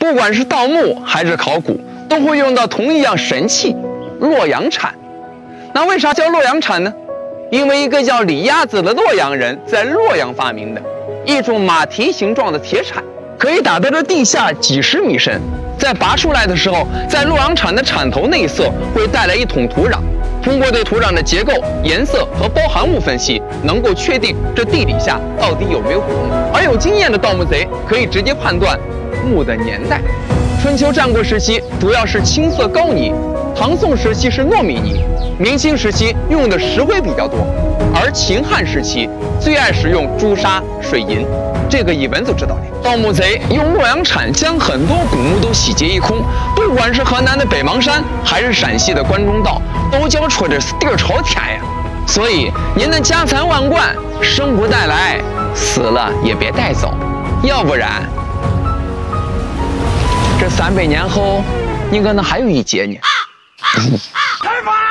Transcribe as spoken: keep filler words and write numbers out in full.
不管是盗墓还是考古，都会用到同一样神器——洛阳铲。那为啥叫洛阳铲呢？因为一个叫李鸭子的洛阳人在洛阳发明的一种马蹄形状的铁铲，可以打到这地下几十米深。在拔出来的时候，在洛阳铲的铲头内侧会带来一桶土壤。通过对土壤的结构、颜色和包含物分析，能够确定这地底下到底有没有古墓。而有经验的盗墓贼可以直接判断墓的年代。春秋战国时期主要是青色膏泥，唐宋时期是糯米泥，明清时期用的石灰比较多，而秦汉时期最爱使用朱砂、水银。这个一闻就知道了。盗墓贼用洛阳铲将很多古墓都洗劫一空，不管是河南的北邙山，还是陕西的关中道，都交出这是地儿朝天呀。所以您的家财万贯生不带来，死了也别带走，要不然这三百年后，你可能还有一劫呢。开饭！